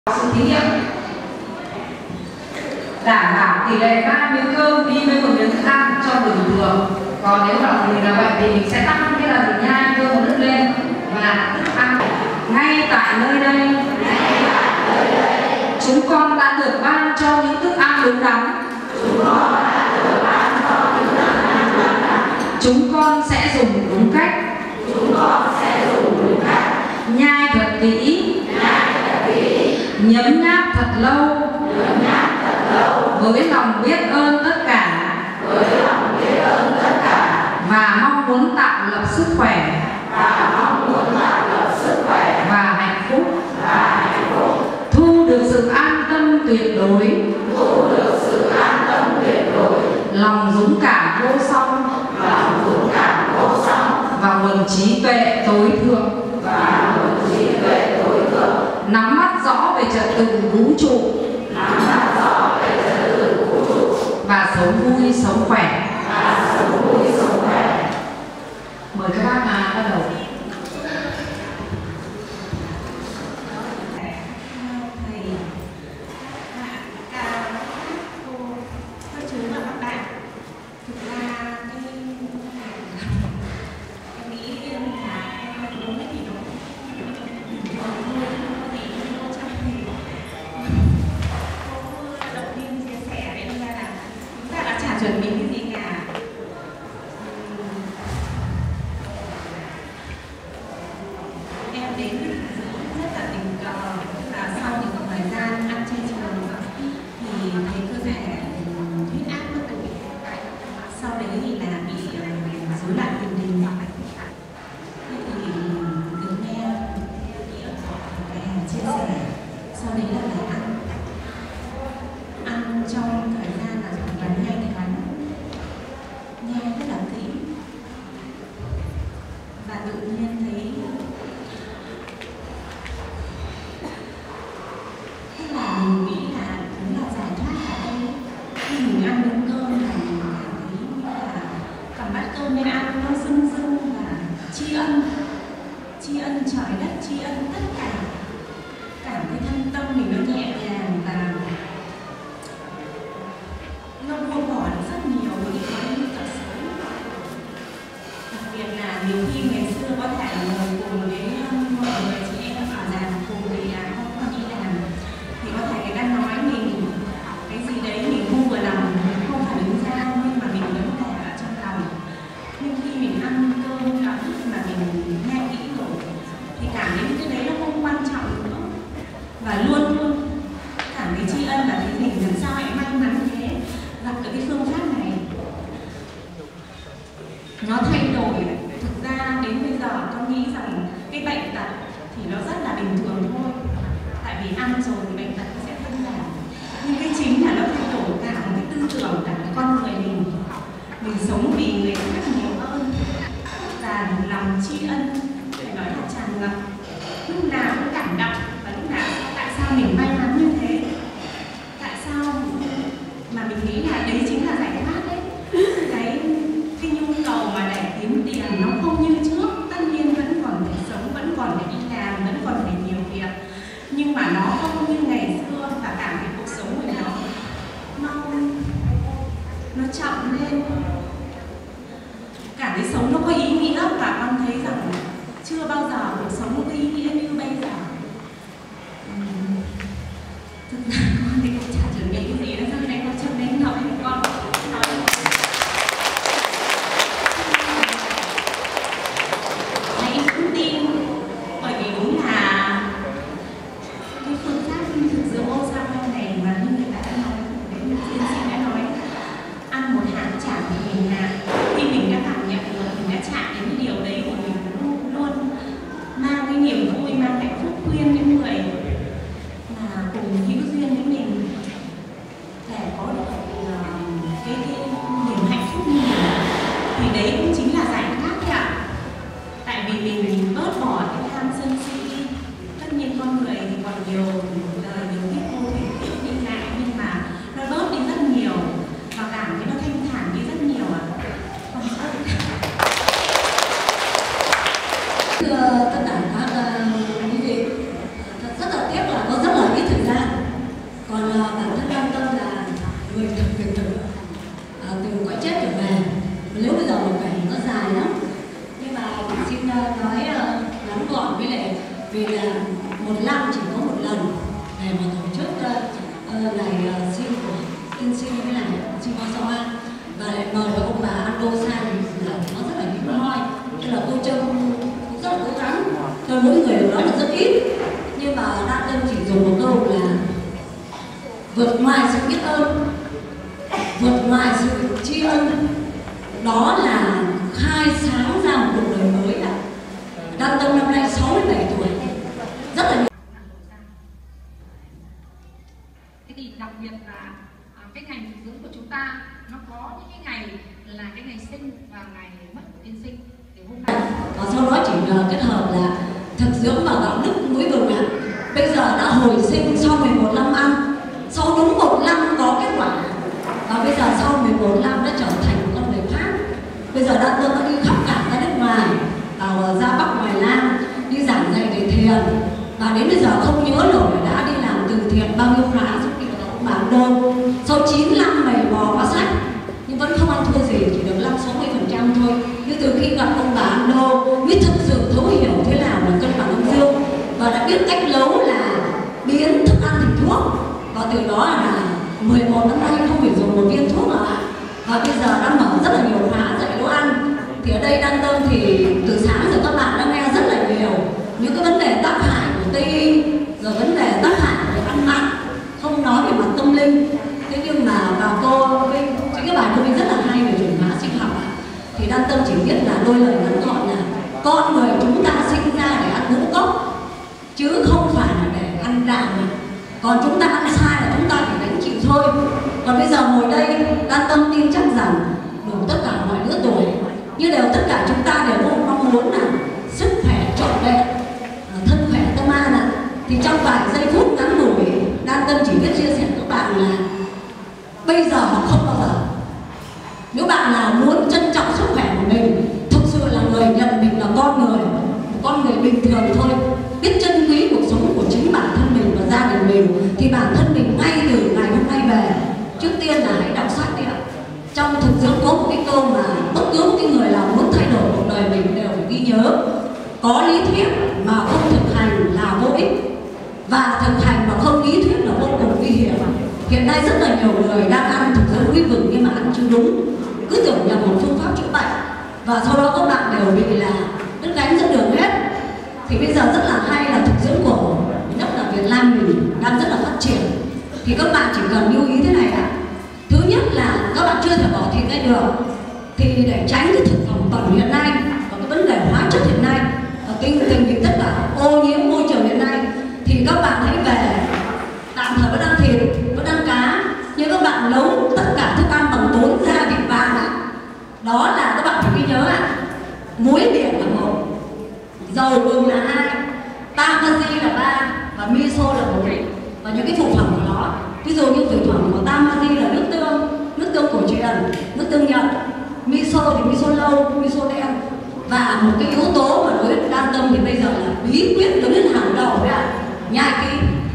sự thí nghiệm đảm bảo tỷ lệ 3 miếng cơm đi với 1 miếng thức ăn cho người bình thường. Còn nếu là người là bệnh thì mình sẽ tăng cái lần mình nhai cơm một nước lên và thức ăn. Ngay tại nơi đây chúng con đã được ban cho những thức ăn đúng đắn. Chúng con sẽ dùng đúng cách. Nhai thật kỹ. Nhấm nháp thật lâu. Với lòng biết ơn tất cả. Và mong muốn tạo lập sức khỏe. Và hạnh phúc. Thu được sự an tâm tuyệt đối. Lòng dũng cảm vô song. Và nguồn trí tuệ tối thượng. Nắm bắt rõ về trật tự vũ trụ. Và sống vui sống khỏe. Mời các bác bắt đầu. Chuẩn bị cái gì cả. Em đến rất là tình cờ là sau những thời gian ăn chay trường thì thấy cơ thể huyết áp bất ổn. Sau đấy thì là bị rối loạn tiền đình. Thế thì được nghe chia sẻ, sau đấy là phải ăn trong thời gian là tuần 2 tháng, nghe rất là kỹ và tự nhiên thấy tức là mình nghĩ là đúng là giải thoát ở đây. Khi mình ăn miếng cơm là mình cảm thấy như là cầm bát cơm lên ăn nó rưng rưng và tri ân trời đất, tri ân tất cả. Cảm thấy thân tâm mình nó nhẹ nhàng và nó buông bỏ được rất nhiều những cái tật xấu. Đặc biệt là nhiều khi ngày xưa có thể ngồi cùng với mọi người chị em ở làm cùng với không còn đi làm thì có thể người ta nói mình cái gì đấy mình không vừa lòng, mình không phản ứng ra nhưng mà mình vẫn để ở trong lòng. Nhưng khi mình ăn cơm ấm mà mình nghe kỹ rồi thì cảm thấy cái đấy nó không quan trọng nữa và luôn luôn cảm thấy tri ân và thấy mình làm sao lại may mắn thế gặp được cái phương pháp này. Nó thay đổi. Thực ra đến bây giờ con nghĩ rằng cái bệnh tật thì nó rất là bình thường thôi, tại vì ăn rồi thì bệnh tật sẽ không giảm, nhưng cái chính là nó thay đổi cả một cái tư tưởng, cả cái con người mình sống vì người khác nhiều hơn và lòng tri ân phải nói là tràn ngập, lúc nào cũng cảm động và lúc nào tại sao mình may mắn như thế, tại sao mà mình nghĩ là đấy chính là giải thoát đấy. Cái nhu cầu mà để kiếm tiền nó không như trước, tất nhiên vẫn còn phải sống, vẫn còn phải đi làm, vẫn còn phải nhiều việc, nhưng mà nó không như ngày xưa và cảm thấy cuộc sống của nó chậm lên, cảm thấy sống nó có ý nghĩa và con thấy rằng chưa bao giờ cuộc sống nó có ý nghĩa như bây giờ. Thực ra con thì cũng chả chuẩn bị cái gì nữa, sau này con chậm đến nói thì con nói hãy vững tin, bởi vì đúng là cái phương pháp thực dưỡng Osama này mà như người ta đã nói, đến tiến sĩ đã nói, ăn một hạt chả thì mình là khi mình đã cảm nhận được, mình đã chạm đến cái điều đấy thì mình luôn luôn mang cái niềm vui, mang vượt ngoài sự biết ơn, vượt ngoài sự tri ân, đó là khai sáng ra một cuộc đời mới ạ. Đan Tâm năm nay 67 tuổi, rất là nhiều. Thế thì đặc biệt là cái ngày thực dưỡng của chúng ta nó có những cái ngày là cái ngày sinh và ngày mất của tiên sinh. Thì hôm nay và sau đó chỉ kết hợp là thực dưỡng và đạo đức mũi vừng ạ. Bây giờ đã hồi sinh sau 11 năm ăn, sau đúng 1 năm có kết quả, và bây giờ sau 11 năm đã trở thành một con người khác. Bây giờ Đan Tâm đã đi khắp cả ra nước ngoài, vào ra Bắc ngoài Nam đi giảng dạy về thiền, và đến bây giờ không nhớ nổi đã đi làm từ thiện bao nhiêu khóa giúp việc là ông bà Đô. Sau 9 năm mày mò qua sách nhưng vẫn không ăn thua gì, chỉ được 50-60% thôi. Nhưng từ khi gặp ông bà Đô mới thực sự thấu hiểu thế nào là cân bằng âm dương, và đã biết cách nấu là biến thức ăn thành thuốc. Và từ đó là 11 năm nay không phải dùng một viên thuốc nào ạ. Và bây giờ đang mở rất là nhiều khóa dạy nấu ăn. Thì ở đây Đan Tâm thì từ sáng giờ các bạn đã nghe rất là nhiều những cái vấn đề tác hại của Tây y, rồi vấn đề tác hại của ăn mặn, không nói về mặt tâm linh. Thế nhưng mà vào cô Vinh, chính cái bài cô Vinh rất là hay về chuyển hóa sinh học ạ. Thì Đan Tâm chỉ biết là đôi lời ngắn gọn là con người chúng ta sinh ra để ăn ngũ cốc, chứ không phải là để ăn đạm. Còn chúng ta ăn sai là chúng ta phải gánh chịu thôi. Còn bây giờ ngồi đây, Đan Tâm tin chắc rằng đủ tất cả mọi lứa tuổi, như đều tất cả chúng ta đều mong muốn là sức khỏe trọn vẹn, thân khỏe tâm an ạ. Thì trong vài giây phút ngắn ngủi, Đan Tâm chỉ biết chia sẻ với các bạn là bây giờ hoặc không bao giờ. Nếu bạn nào muốn trân trọng sức khỏe của mình, thực sự là người nhận mình là con người bình thường thôi, biết trân quý cuộc sống của chính bản thân mình và gia đình mình, thì bản thân mình ngay từ ngày hôm nay về, trước tiên là hãy đọc sách đi ạ. Trong thực dưỡng có một cái câu mà bất cứ một cái người nào muốn thay đổi cuộc đời mình đều phải ghi nhớ: có lý thuyết mà không thực hành là vô ích, và thực hành mà không lý thuyết là vô cùng nguy hiểm. Hiện nay rất là nhiều người đang ăn thực dưỡng núi vừng nhưng mà ăn chưa đúng, cứ tưởng là một phương pháp chữa bệnh, và sau đó các bạn đều bị là đứt gánh dẫn đường hết. Thì bây giờ rất là hay là thực dưỡng của nhất là Việt Nam mình đang rất là phát triển. Thì các bạn chỉ cần lưu ý thế này ạ. Thứ nhất là các bạn chưa thể bỏ thịt ngay được, thì để tránh cái thực phẩm bẩn hiện nay và cái vấn đề hóa chất hiện nay và tình hình tất cả ô nhiễm môi trường hiện nay, thì các bạn hãy về tạm thời vẫn ăn thịt, vẫn ăn cá, nhưng các bạn nấu tất cả thức ăn bằng 4 gia vị vàng ạ. Đó là các bạn phải ghi nhớ ạ. Muối biển là 1, dầu gừng là 2, tamari là 3 và miso là 4. Và những cái phụ phẩm của nó, ví dụ như phụ phẩm của tamari là nước tương cổ truyền, nước tương Nhật, miso thì miso lâu, miso đen. Và một cái yếu tố mà đối với Đan Tâm thì bây giờ là bí quyết đứng lên hàng đầu đấy ạ: nhai kỹ.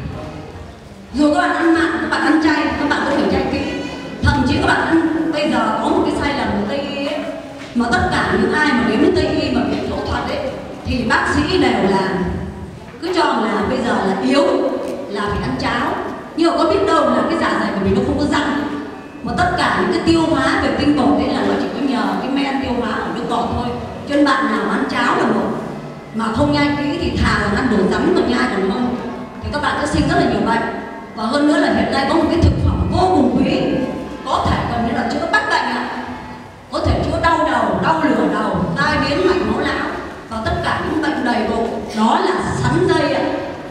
Dù các bạn ăn mặn, các bạn ăn chay, các bạn cũng phải nhai kỹ. Thậm chí các bạn ăn, bây giờ có một cái sai lầm của Tây y ấy, mà tất cả những ai mà đến với Tây y mà bị phẫu thuật ấy, thì bác sĩ đều là cứ cho là bây giờ là yếu là phải ăn cháo, nhưng mà có biết đâu là cái dạ dày của mình nó không có răng, mà tất cả những cái tiêu hóa về tinh bột đấy là nó chỉ có nhờ cái men tiêu hóa ở nước bọt thôi. Cho nên bạn nào ăn cháo là một, mà không nhai kỹ thì thà là ăn đồ rắn mà nhai còn hơn, thì các bạn sẽ sinh rất là nhiều bệnh. Và hơn nữa là hiện nay có một cái thực phẩm vô cùng quý, có thể gần như là chữa bách bệnh ạ, có thể chữa đau đầu, đau lửa đầu, tai biến mạch máu não và tất cả những bệnh đầy bụng, đó là sắn dây ạ.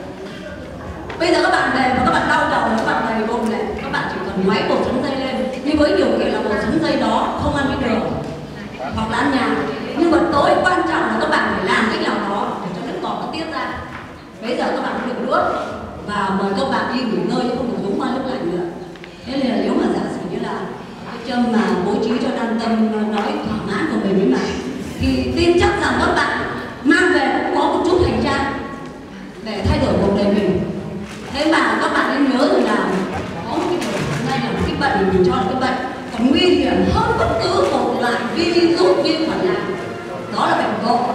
Bây giờ các bạn về và các bạn đau đầu, các bạn đầy bụng này, các bạn chỉ cần ngoáy bột sắn dây lên, nhưng với điều kiện là bột sắn dây đó không ăn với đường hoặc là ăn nhạt. Nhưng mà tối quan trọng là các bạn phải làm cách nào đó để cho nước bọt nó tiết ra. Bây giờ các bạn được nước và mời các bạn đi nghỉ ngơi chứ không được uống qua nước lạnh nữa. Thế nên là nếu mà giả sử như là cái châm mà bố trí cho Đan Tâm nói thỏa mãn của mình mà, thì tin chắc rằng các bạn mang về cũng có một chút hành trang để thay đổi cuộc đời mình. Thế mà các bạn nên nhớ rằng là có một cái điều đây là một cái bệnh mình cho là cái bệnh còn nguy hiểm hơn bất cứ một loại virus vi khuẩn nào, đó là bệnh gộ.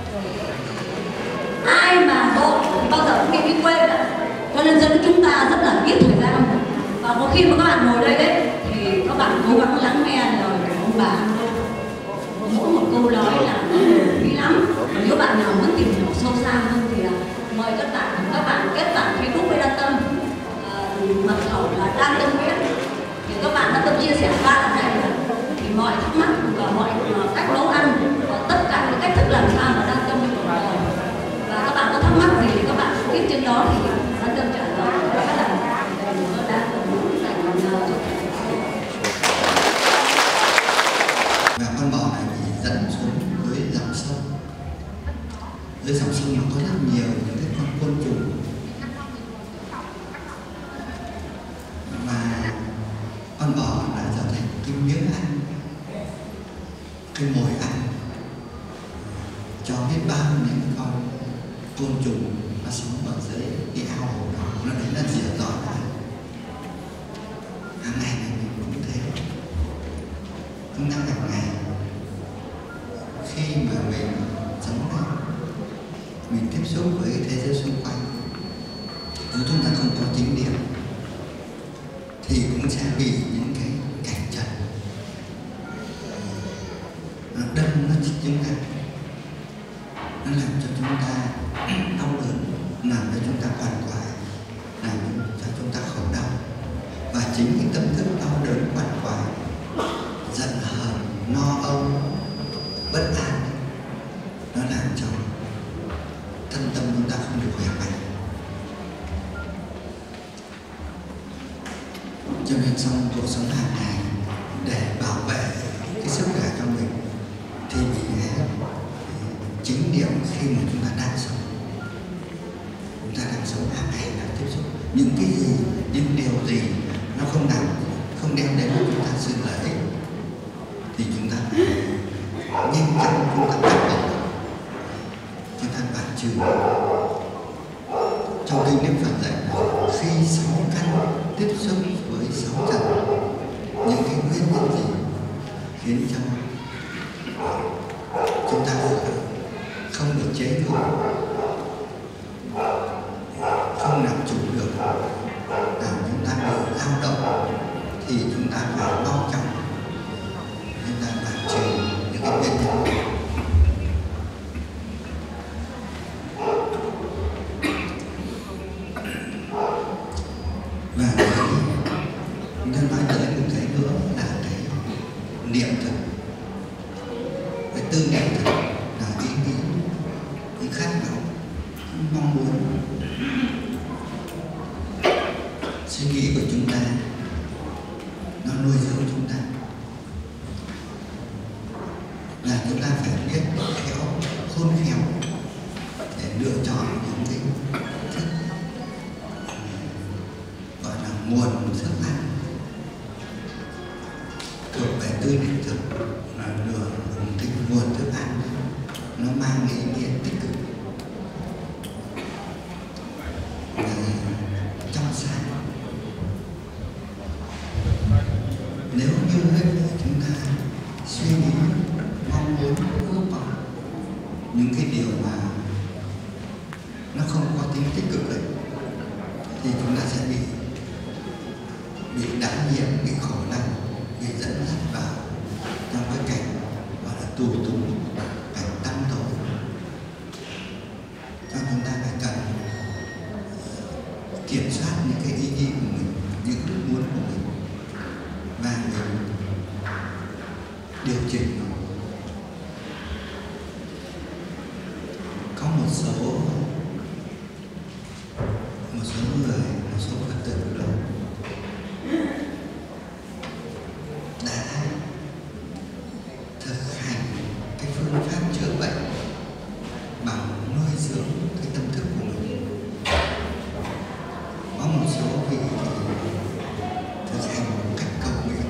Ai mà gộ thì bao giờ cũng bị quên ạ. Cho nên dân chúng ta rất là ít thời gian, và có khi mà các bạn ngồi đây đấy thì các bạn cố gắng lắng nghe lời của ông bà mỗi một câu nói là quý lắm. Và nếu bạn nào muốn tìm hiểu sâu xa hơn thì mời các bạn kết bạn Facebook với Đan Tâm, mật khẩu là cái miếng ăn, cái mồi ăn cho biết bao những con côn trùng nó sống ở dưới cái ao hồ đó, nó đến đất rửa dọn ra. Hàng ngày này mình cũng thế, chúng ta hàng ngày khi mà mình sống đây, mình tiếp xúc với thế giới xung quanh, nếu chúng ta không có chính niệm thì cũng sẽ bị những cái cảnh trần nó đâm nó chích chúng ta, nó làm cho chúng ta đau đớn, làm cho chúng ta quằn quại, làm cho chúng ta khổ đau. Và chính cái tâm thức đau đớn, quằn quại, giận hờn, no âu, bất an, nó làm cho thân tâm chúng ta không được khỏe mạnh. Cho nên trong cuộc sống hàng ngày, để bảo vệ cái sức khỏe cho mình thì mình hãy chính niệm khi mà chúng ta đang sống. Chúng ta đang sống hàng ngày, đang tiếp xúc những cái gì, những điều gì nó không đem đến cho chúng ta sự lợi ích thì chúng ta phải nhanh chóng chúng ta cắt bỏ, chúng ta đoạn trừ. Trong kinh Đức Phật dạy là khi 6 căn tiếp xúc với 6 trần, những cái nguyên nhân gì khiến cho chúng ta không được chế ngự, không làm chủ được, làm chúng ta bị dao động, thì chúng ta phải mau chóng chúng ta đoạn trừ những cái nguyên nhân. Và chúng ta nói tới một cái nữa là cái niệm thực, cái tư niệm thực là ý nghĩ, cái khát vọng, mong muốn, suy nghĩ của chúng ta nó nuôi dưỡng chúng ta. Là chúng ta phải biết khéo, khôn khéo để lựa chọn những cái thức gọi là nguồn thức ăn thuộc về tư niệm thực, là một cái nguồn thức ăn nó mang ý nghĩa tích cực, trong sáng. Nếu như chúng ta suy nghĩ, mong muốn, ước vọng những cái điều mà nó không có tính tích cực ấy, thì chúng ta sẽ bị đãi nhiễm, bị khổ đau, bị dẫn dắt vào trong cái cảnh gọi là tù túng, cảnh tăm tối. Cho chúng ta phải cần kiểm soát những cái ý nghĩ của mình, những ước muốn của mình, và mình điều chỉnh. Có một số người, một số Phật tử đó đã thực hành cái phương pháp chữa bệnh bằng nuôi dưỡng cái tâm thức của mình. Có một số vị thực hành một cách cầu nguyện,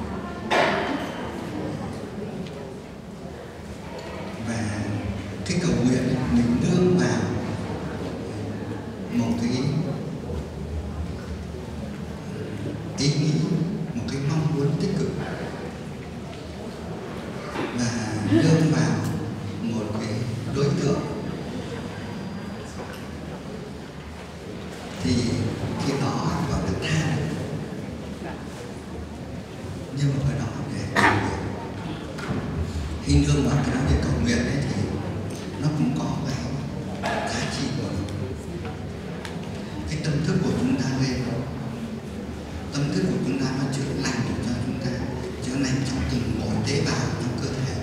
và cái cầu nguyện mình nương vào một cái ý nghĩ, một cái mong muốn tích cực, và nương vào một cái đối tượng, thì cái đó gọi là tha. Nhưng mà cái đó để cầu nguyện, khi nương vào cái đó để cầu nguyện ấy, thì nó cũng có cái giá trị của nó. Cái tâm thức của chúng ta lên, tâm thức của chúng ta nó chữa lành cho chúng ta, chữa lành trong từng mỗi tế bào trong cơ thể.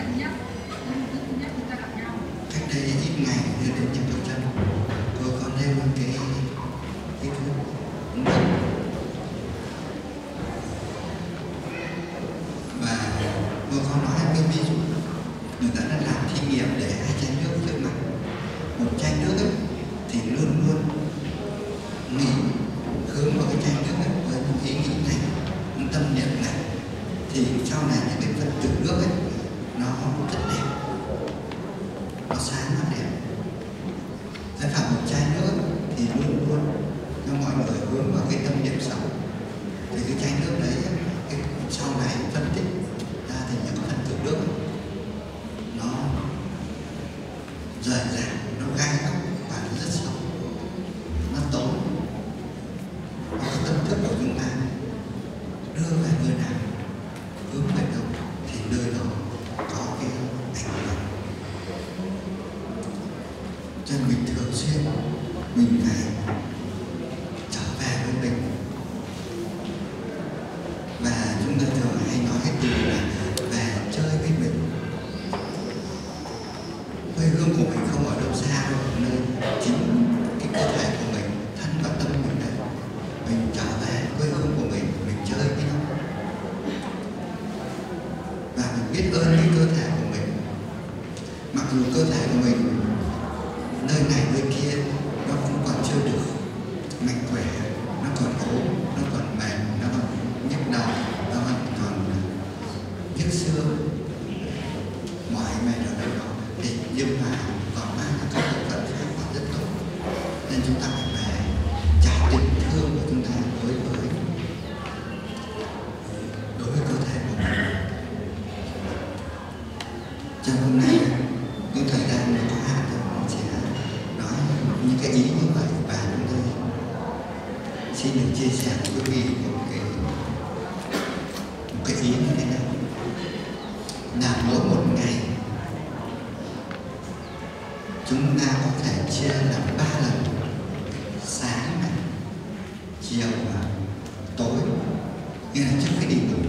Cách đây ít ngày đưa đến Nhật Cầu Chân, tôi có nêu cái thuốc và tôi có nói cái ví dụ người ta đã làm thí nghiệm để 2 chai nước trước mặt. Một chai nước ấy, thì luôn luôn nghĩ hướng vào cái chai nước ấy với một ý nghĩ này, một tâm niệm này, sau này những cái phân tử nước ấy nó rất đẹp, nó sáng, nó đẹp. Giải phẩm một chai nước thì luôn luôn cho mọi người hướng vào cái tâm niệm sống. Thì cái chai nước đấy cái sau này phân tích ra thì những phân tử nước nó rời rạc, nó gai góc và nó rất sâu, nó tối. Cái tâm thức của chúng ta đưa về nơi nào, hướng về đâu thì nơi đó có cái ảnh hưởng. Cho nên mình thường xuyên mình phải trở về với mình. Và chúng ta thường hay nói cái từ là về chơi với mình. Quê hương của mình không ở đâu xa đâu, nơi chính cái cơ thể của mình, thân và tâm mình đấy. Mình trở về quê hương của mình chơi với nó. Và mình biết ơn cái cơ thể của mình. Mặc dù cơ thể của mình nơi này nơi kia nó cũng còn chưa được mạnh khỏe, nó còn ốm, nó còn mệt, nó còn nhức đầu, nó còn nhức xương, mỏi mệt ở đâu đó. Thì nhưng mà còn mang các bộ phận khác còn rất tốt. Nên chúng ta phải về trả tình thương của chúng ta đối với cơ thể của mình. Trong hôm nay những thời gian nó có hạn thì mình sẽ nói những cái ý như vậy, và chúng tôi xin được chia sẻ với quý vị một cái ý như thế này là mỗi một ngày chúng ta có thể chia làm 3 lần: sáng này, chiều và tối, nghĩa là trước khi đi ngủ.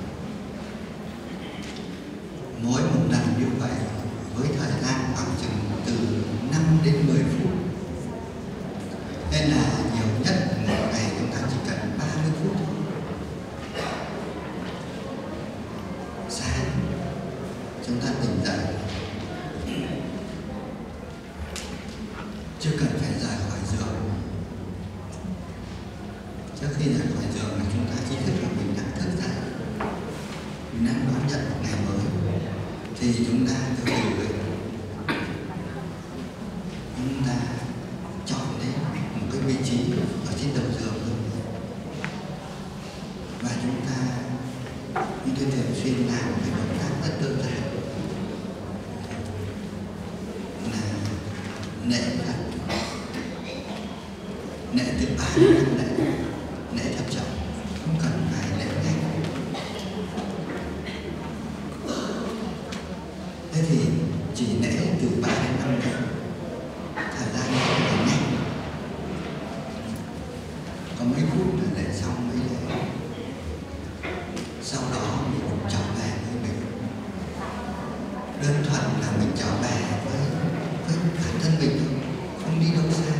Mỗi một lần như vậy với thời gian khoảng chừng từ 5 đến 10 phút. Nên là nhiều nhất một ngày chúng ta chỉ cần 30 phút thôi. Sáng chúng ta tỉnh dậy, chưa cần phải rời khỏi giường. Trước khi rời khỏi giường là chúng ta ý thức là mình đang thức dậy, mình đang đón nhận một ngày mới. Thì chúng ta từ từ chúng ta chọn đến một cái vị trí ở trên đầu giường thôi. Và chúng ta như tôi thường xuyên làm một cái động tác rất đơn giản là nệ thật, nệ từ 3 đến 5 lệ, nệ thập trọng, không cần phải nệ nhanh. Thế thì chỉ nễ từ 3 đến 5 lệ, thời gian nó phải nhanh, có mấy phút là lệ xong mới lệ. Sau đó mình trở về với mình, đơn thuần là mình trở về với bản thân mình thôi, không đi đâu xa.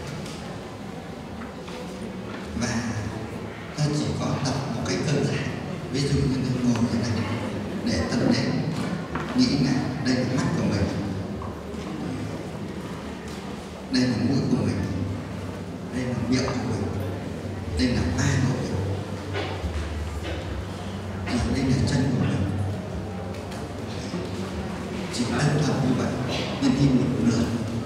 Và ta chỉ có tập một cách đơn giản, ví dụ như tôi ngồi như này để tâm đến nghĩ là đây là mắt của mình, đây là mũi của mình, đây là miệng của mình, đây là vai của mình, rồi đây là chân của mình. Chỉ đơn thuần như vậy, nhưng đi một lượt.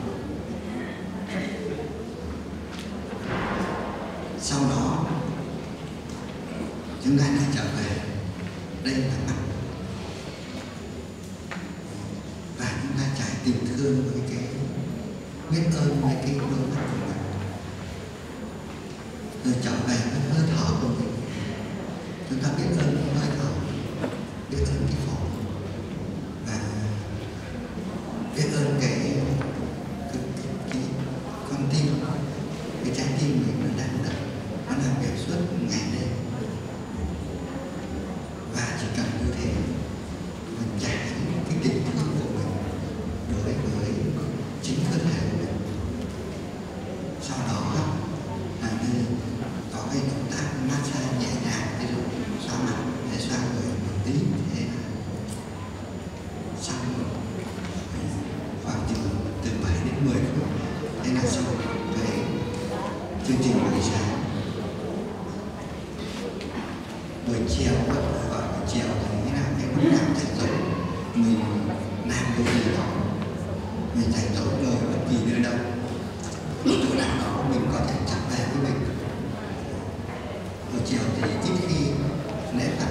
Sau đó chúng ta lại trở về, đây là mắt. Và chúng ta trải tình thương với cái biết ơn với cái đôi mắt của mình, rồi trở về với hơi thở của mình. Chúng ta biết ơn cái hơi thở, biết ơn cái phổi, và biết ơn cái con tim, cái trái tim mình nó đang đập, nó làm việc suốt ngày đêm. Và chỉ cần như thế mình trả cái tình thương của mình đối với chính cơ thể của mình. Sau đó là như có cái động tác massage nhẹ nhàng, ví dụ xoa mặt để xoa người một tí, thế là xong khoảng từ 7 đến 10 phút. Thế là xong cái chương trình buổi sáng. Buổi chiều, gọi buổi chiều thì muốn làm thầy tổ, mình làm cái gì đó, mình thầy tổ ngồi bất kỳ nơi đâu, ở chỗ nào đó mình có thể chặt về với mình. Buổi chiều thì ít khi lễ Phật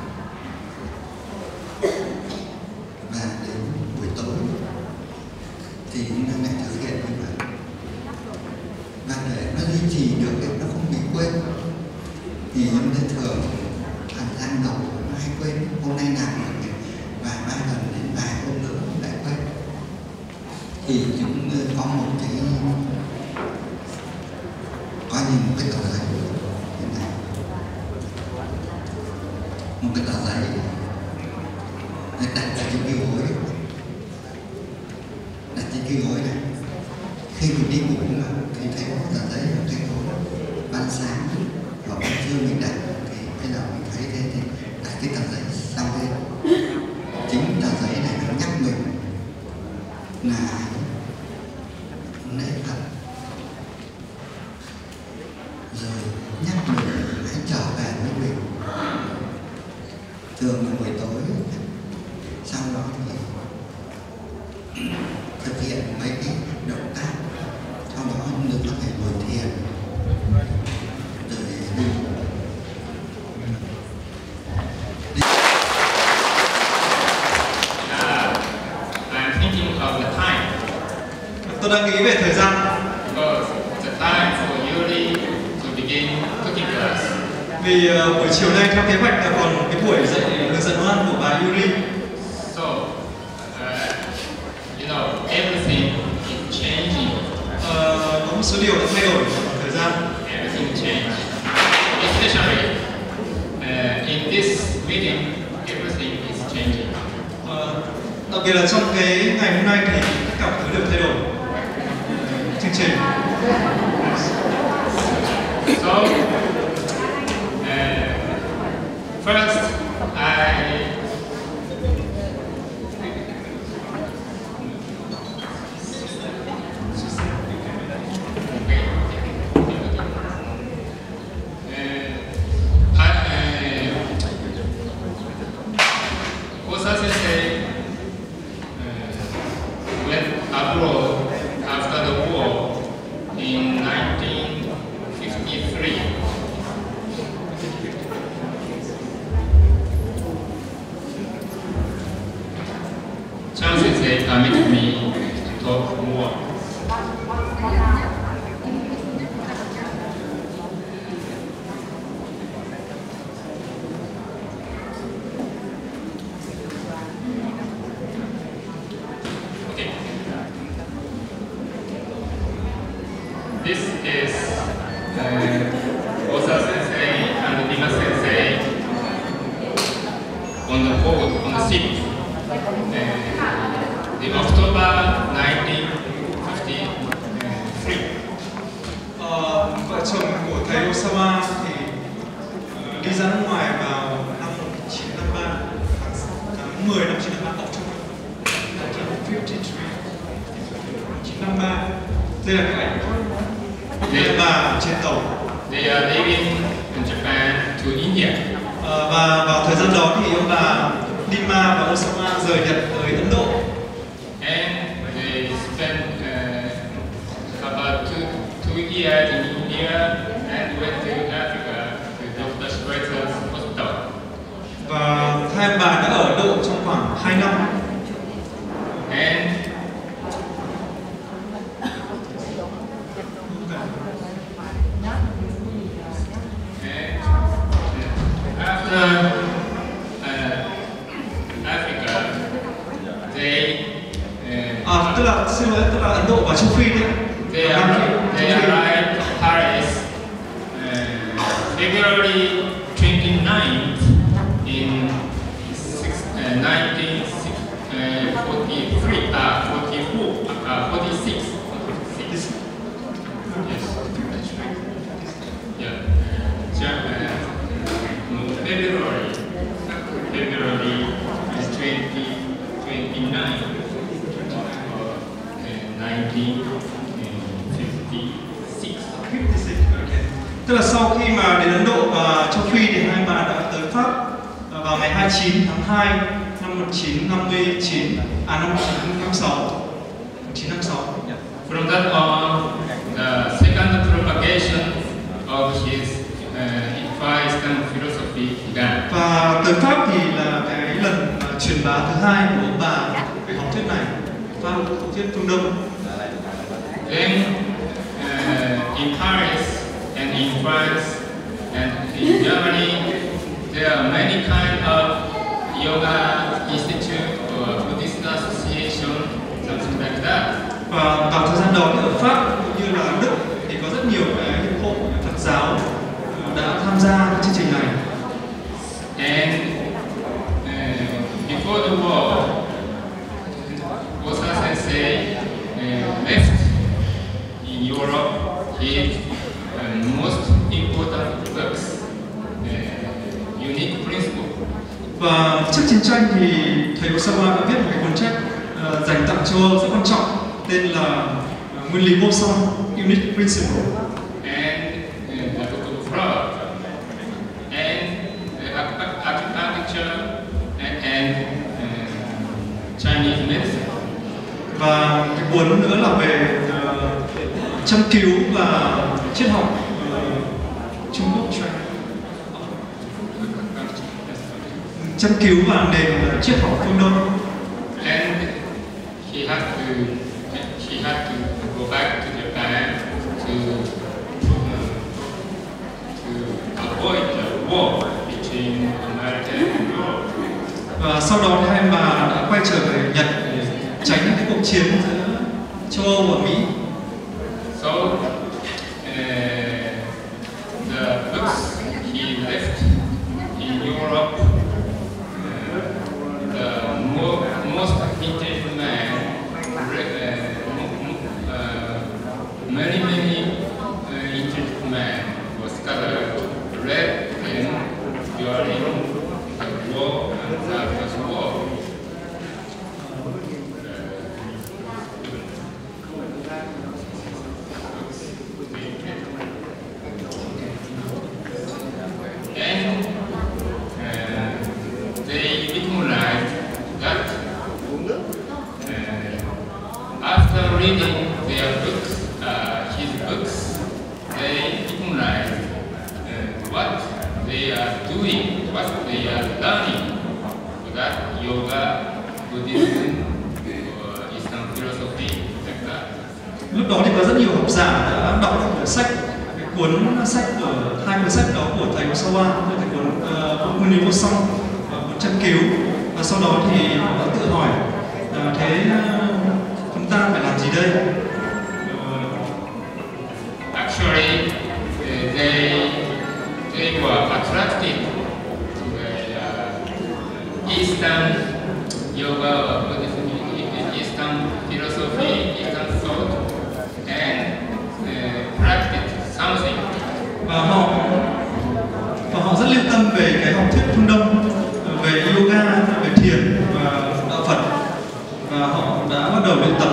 và đến buổi tối thì nó lại thực hiện như vậy. Và để nó duy trì được, để nó không bị quên, thì chúng ta thường thời gian đầu nó hay quên, hôm nay làm được vài ba lần đến vài hôm nữa lại quên. Thì chúng có một cái tờ giấy như này, một cái tờ giấy đặt ở trên cái gối, đặt trên cái gối này. Khi mình đi ngủ mà thì thấy tờ giấy ở trên gối, ban sáng hoặc ban trưa mình đặt thì bây giờ mình thấy thế thì đặt cái tờ giấy sau đây. Chính tờ giấy này nó nhắc mình là lễ Phật, rồi nhắc mình hãy trở về với mình. Thường là buổi tối sau đó thì thực hiện mấy cái động tác, sau đó được có thể ngồi thiền rồi đi. I'm thinking of the time. Tôi đang nghĩ về thời gian. Because the time for Yuri to begin cooking class. Vì buổi chiều nay theo kế hoạch là còn cái buổi dạy hướng dẫn nấu ăn của bà Yuri. So, you know, everything is changing. Có một số điều đã thay đổi trong thời gian. Everything changed. Especially in this meeting, everything is changing. Đặc biệt là trong cái ngày hôm nay thì tất cả mọi thứ đều thay đổi. Chương trình. So, first, Osa Sensei went abroad after the war in 1953. Chang Sensei permitted me to talk more. Okay. This is Osa Sensei and Rima Sensei on the boat, on the ship. In October 1953. Vợ chồng của thầy Osama thì đi ra nước ngoài vào năm 1953, tháng 10 năm 1953, October 1953. Đây là cái ảnh đây là bà trên tàu. They are leaving from Japan to India. Và vào thời gian đó thì ông bà Rima và Osama rời Nhật tới Ấn Độ. And they spent about two years in India and went to Africa to Dr. Schweizer's hospital. Và hai ông bà đã ở Ấn Độ trong khoảng 2 năm. And after Africa, tức là Ấn Độ và châu Phi đấy. They arrived in Paris February 29th in 1946. Yes, that's right. Yeah. February is 29, 1956. Tức là sau khi mà đến Ấn Độ và châu Phi thì hai bà đã tới Pháp vào ngày 29 tháng 2 năm 1959, năm 1956. From that on, the second propagation of his Far Eastern philosophy began. Và tới Pháp thì là cái lần truyền bá thứ hai của ông bà về học thuyết này, Pháp học thuyết phương Đông. Then in Paris and in France and in Germany, there are many kinds of yoga institute or Buddhist association, something like that. Và vào thời gian đó thì ở Pháp cũng như là Đức thì có rất nhiều cái hiệp hội Phật giáo đã tham gia cái chương trình này. And before the war, Osa Sensei left in Europe his most important books, Unique Principle. Và trước chiến tranh thì thầy Osawa đã viết một cái cuốn sách dành tặng châu Âu rất quan trọng tên là Nguyên lý vô song, Unique Principle. And the book of Frog, and the architecture and Chinese medicine. Và cái cuốn nữa là về châm cứu và triết học Trung Quốc, châm cứu và nền triết học phương Đông. And he had to go back to Japan to avoid the war between America and Europe. Và sau đó thì hai bà đã quay trở về Nhật để tránh cái cuộc chiến giữa châu Âu và Mỹ. So the books he left in Europe, the most intelligent man, many intelligent men or scholars read them during the war and after the war. And they recognized that after reading their books, his books, they recognized what they are doing, what they are learning, that yoga, Buddhism, or Eastern philosophy, like that. Lúc đó thì có rất nhiều học giả đã đọc sách, cái cuốn sách của hai cuốn sách đó của thầy Osawa, cái cuốn Nguyên lý vô song và cuốn châm cứu. Và sau đó thì họ đã tự hỏi thế chúng ta phải làm gì đây? Actually, they were attracted to the Eastern yoga or Buddhism, Eastern philosophy, Eastern thought, and practiced something. Và họ rất lưu tâm về cái học thuyết phương Đông, về yoga, về thiền và đạo Phật, và họ đã bắt đầu luyện tập.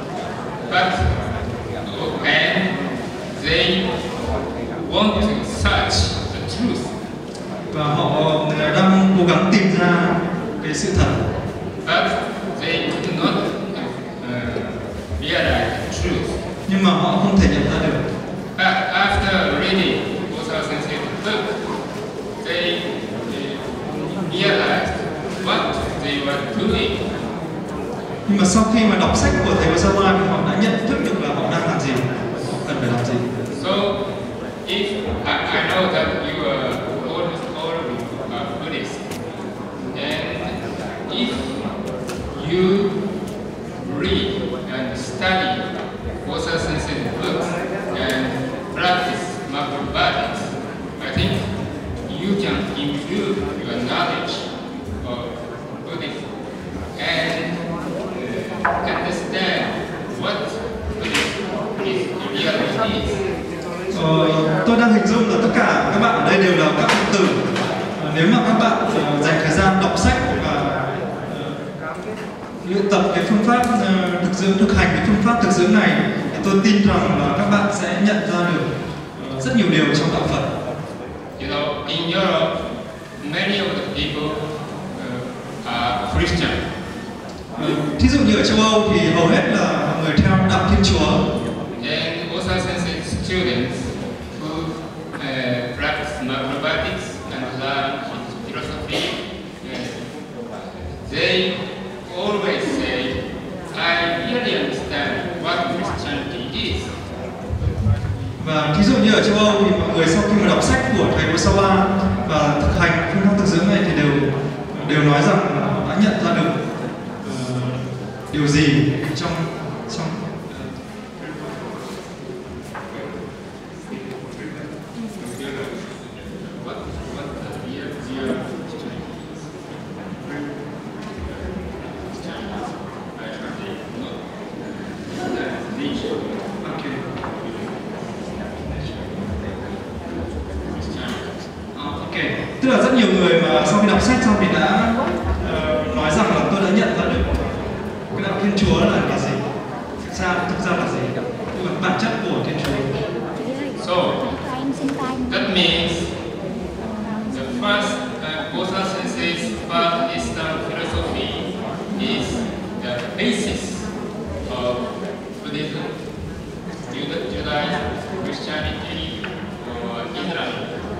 And they want to search the truth. Và họ đang cố gắng tìm ra cái sự thật. But they could not realize the truth. Nhưng mà họ không thể nhận ra được. But after reading Osawa Sensei's book, they realized what they were doing. Nhưng mà sau khi mà đọc sách của thầy Osawa thì họ đã nhận thức được là họ đang làm gì, họ cần phải làm gì. So, if I know that you are all Buddhist, and if you read and study Osawa Sensei's books and practice Mahapabhadis, I think you can improve your knowledge of Buddhism and understand what Buddhism really is. Tôi đang hình dung là tất cả các bạn ở đây đều là các Phật tử. Nếu mà các bạn dành thời gian đọc sách và luyện tập cái phương pháp thực hành cái phương pháp thực dưỡng này, thì tôi tin rằng là các bạn sẽ nhận ra được rất nhiều điều trong đạo Phật. You know, in Europe, many of the people are Christian. Thí dụ như ở châu Âu thì hầu hết là mọi người theo đạo Thiên Chúa. And Osa Sensei students who practice macrobatics and learn his philosophy, they always say, I really understand what Christianity is. Và thí dụ như ở châu Âu thì mọi người sau khi mà đọc sách của thầy Osawa và thực hành phương pháp thực dưỡng này thì đều nói rằng họ đã nhận ra được điều gì trong tức là rất nhiều người mà sau khi đọc sách xong thì đã nói rằng là tôi đã nhận ra được cái đạo Thiên Chúa là gì, thực ra là gì, tức là bản chất của Thiên Chúa. So that means the first Osa Sensei's Far Eastern philosophy is the basis of Buddhism, Judaism, Christianity, or Islam.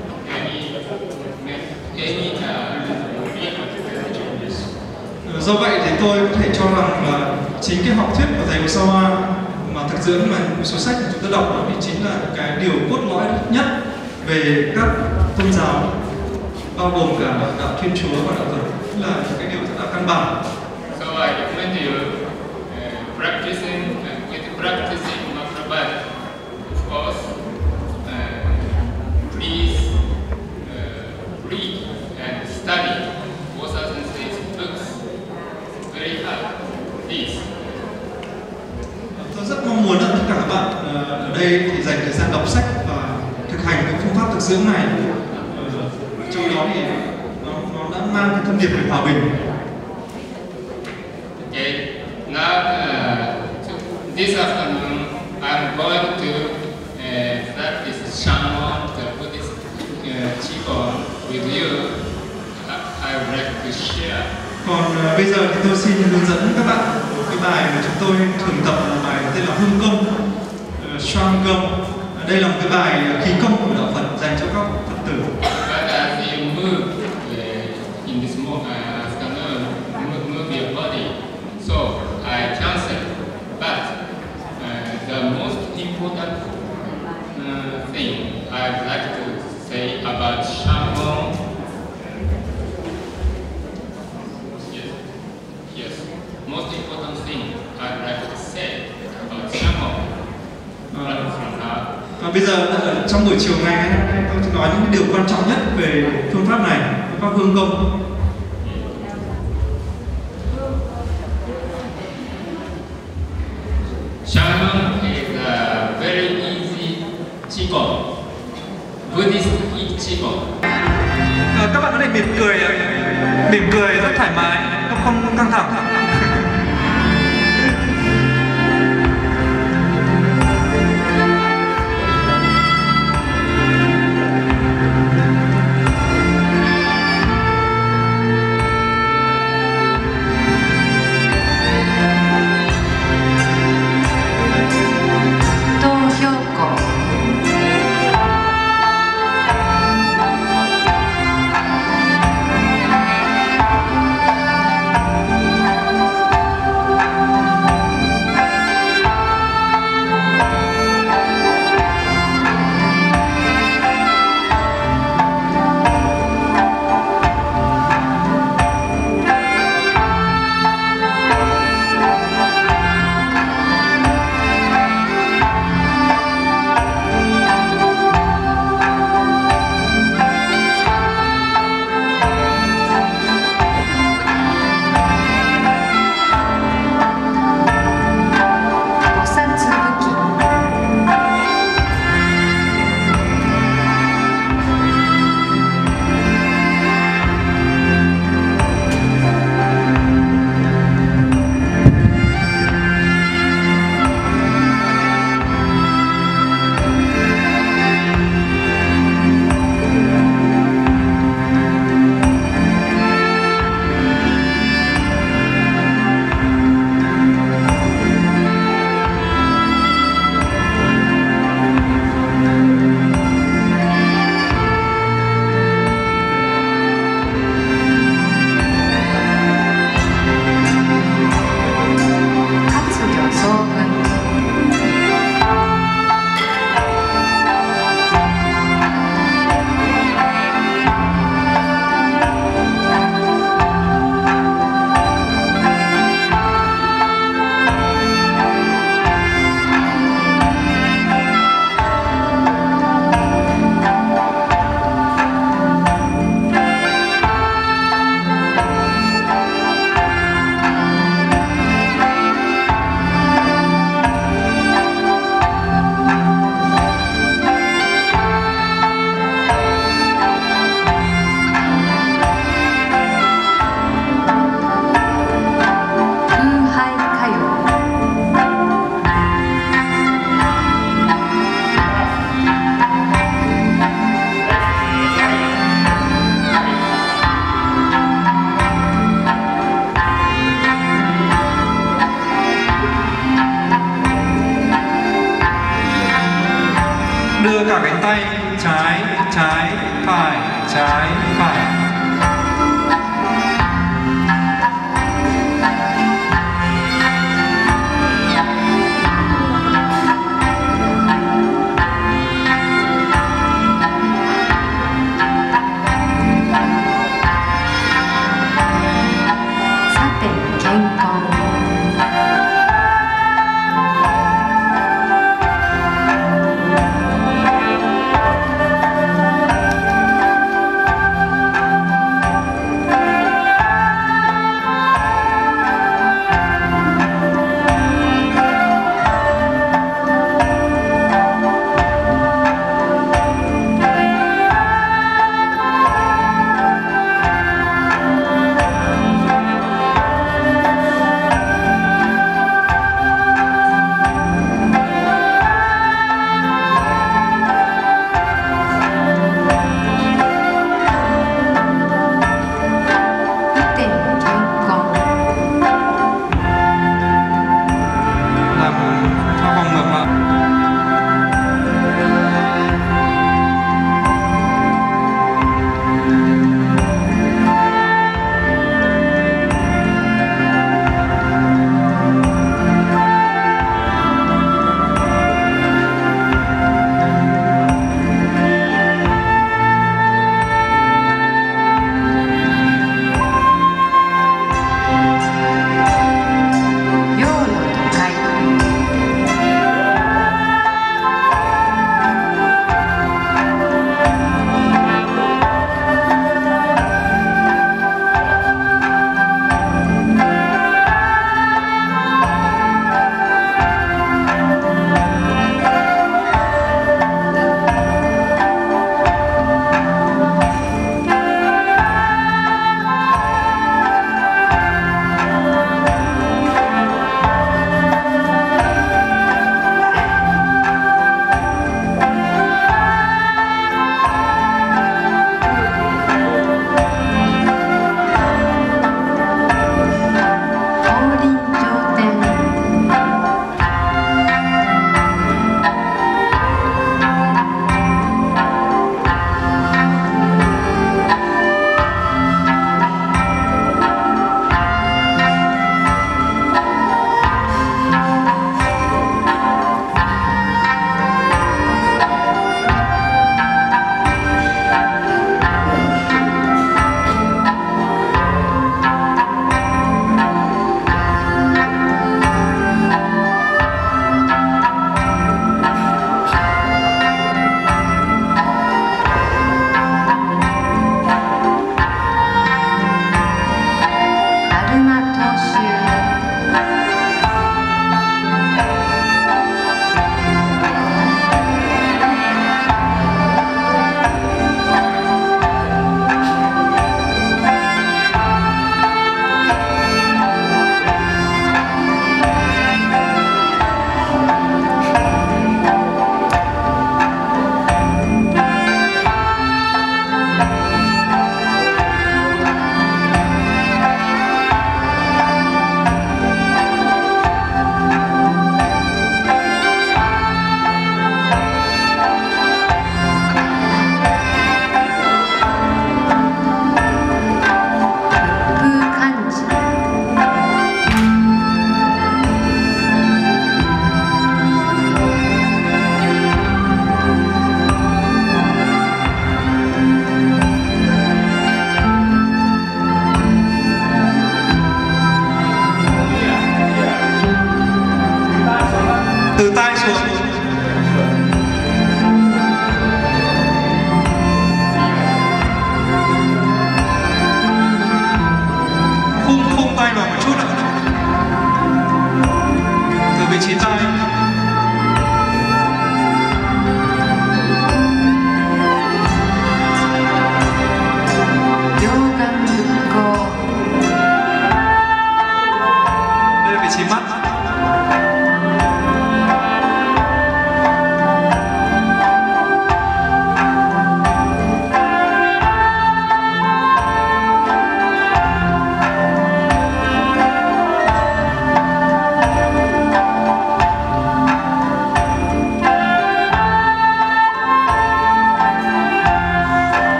Do vậy thì tôi có thể cho rằng là chính cái học thuyết của thầy Osawa mà thực dưỡng mà một số sách mà chúng ta đọc đó thì chính là cái điều cốt lõi nhất về các tôn giáo, bao gồm cả đạo Thiên Chúa và đạo Phật, là những cái điều rất là căn bản. So I recommend you practicing macrobatics. Of course, please read and study Osa Sensei's books very hard, please. Tôi rất mong muốn là tất cả các bạn ở đây thì dành thời gian đọc sách và thực hành cái phương pháp thực dưỡng này. Trong đó thì nó đã mang cái thông điệp về hòa bình. Okay, now this afternoon I'm going to practice Shamon, the Buddhist Qigong with you. I would like to share. Còn bây giờ thì tôi xin hướng dẫn các bạn một cái bài mà chúng tôi thường tập, là bài tên là Hương Công, Shang Công. Đây là một cái bài khí công của đạo Phật dành cho các Phật tử. But as you move in this afternoon, move your body, so I cancel. But the most important thing I'd like to say about Shamon. Yes. Most important thing I'd like to say about Shamon. Và bây giờ trong buổi chiều ngày hôm nay tôi sẽ nói những điều quan trọng nhất về phương pháp này, phương pháp Hương Công. Shamon is a very easy Qigong, Buddhist Qigong. Các bạn có thể mỉm cười rất thoải mái, không căng thẳng. trái phải.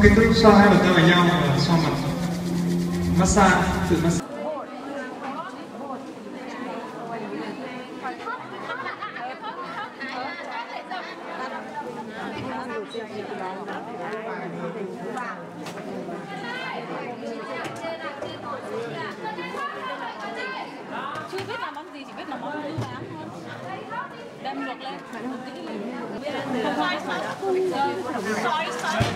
cái bước xoa hai bàn tay vào nhau và xoa mặt, massage, tự massage. Chưa biết làm món gì, chỉ biết làm món lươn rán thôi. Đem luộc lên, phải một tí xoáy.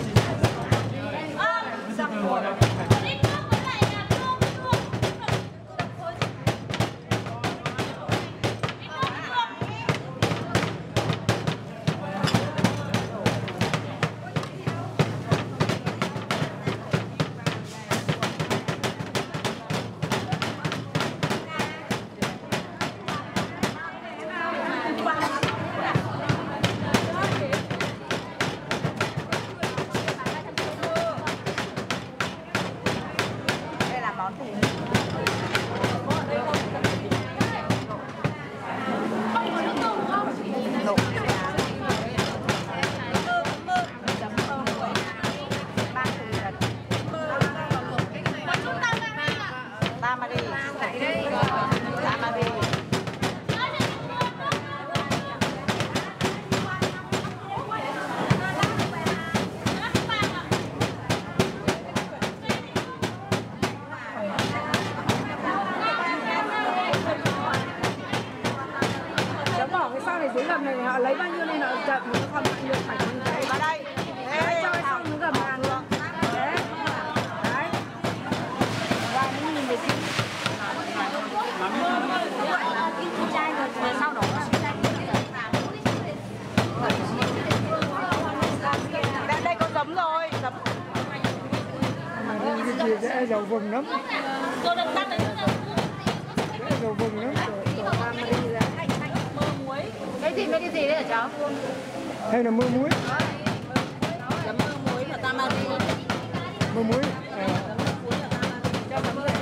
dưới gầm này họ lấy bao nhiêu nên họ chậm một con mọi người phải nhìn thấy vào đây đấy, cho xong những gầm hàng luôn đấy và mình nhìn thấy chai rồi sau đó đây có giấm rồi giấm gì dễ dầu vừng lắm dầu vừng lắm mấy cái gì đấy hả cháu? Hay là mưa muối? Chấm mưa muối và tamari. Mưa muối. Cho chấm muối.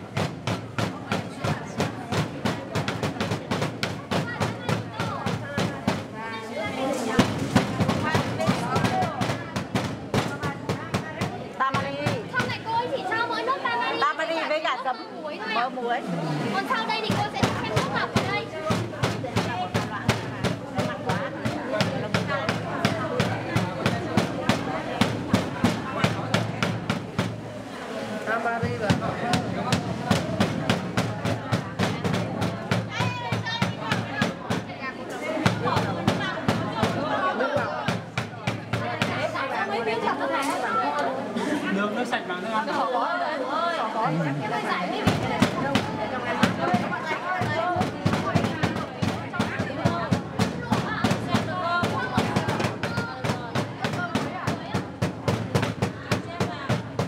Tamari. Sau này cô chỉ cho mỗi nước tamari. Tamari với cả chấm mỡ muối. Còn sau đây thì cô sẽ cho thêm nước ngọt vào đây. Nước sạch mà nước ăn. Ôi, giải